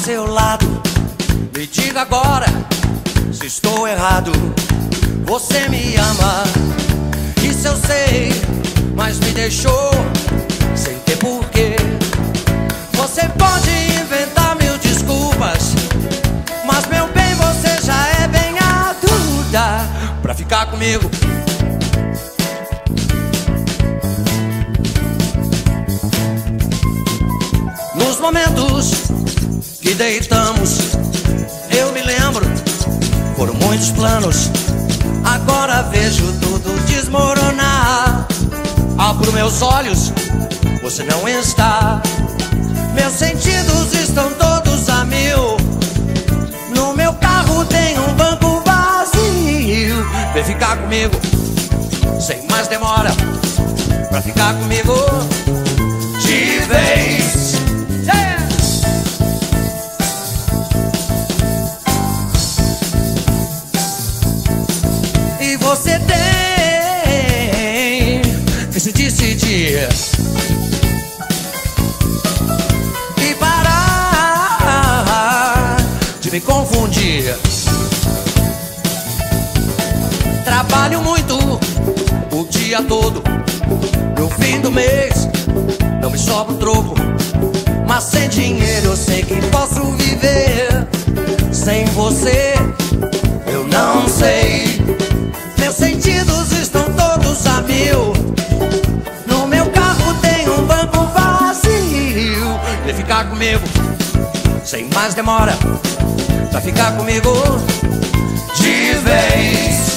seu lado. Me diga agora se estou errado. Você me ama, isso eu sei, mas me deixou sem ter porquê. Você pode inventar mil desculpas, mas meu bem, você já é bem adulta pra ficar comigo. Nos momentos que deitamos, eu me lembro, foram muitos planos. Agora vejo tudo desmoronar. Abro meus olhos, você não está. Meus sentidos estão todos a mil. No meu carro tem um banco vazio. Vem ficar comigo, sem mais demora, pra ficar comigo de vez. Yeah! E você tem que se decidir e parar de me confundir. Trabalho muito o dia todo, no fim do mês não me sobra um troco, mas sem dinheiro eu sei que posso viver. Sem você eu não sei. Meus sentidos estão todos a mil. No meu carro tem um banco vazio. Vem ficar comigo, sem mais demora, pra ficar comigo de vez.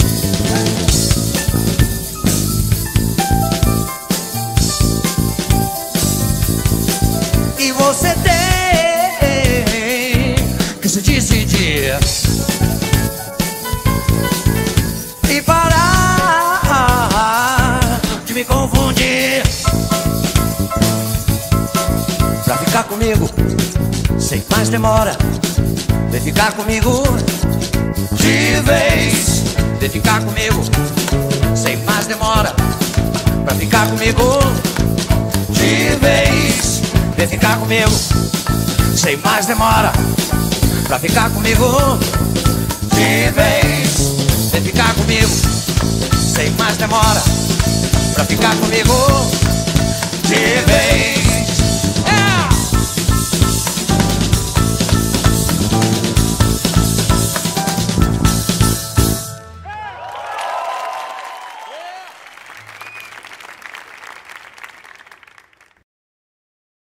E você tem que se decidir e parar de me confundir, pra ficar comigo, sem mais demora. Vem ficar comigo de vez. Vem ficar comigo, sem mais demora, pra ficar comigo de vez. Vem ficar comigo, sem mais demora, pra ficar comigo de vez. Vem ficar comigo, sem mais demora, pra ficar comigo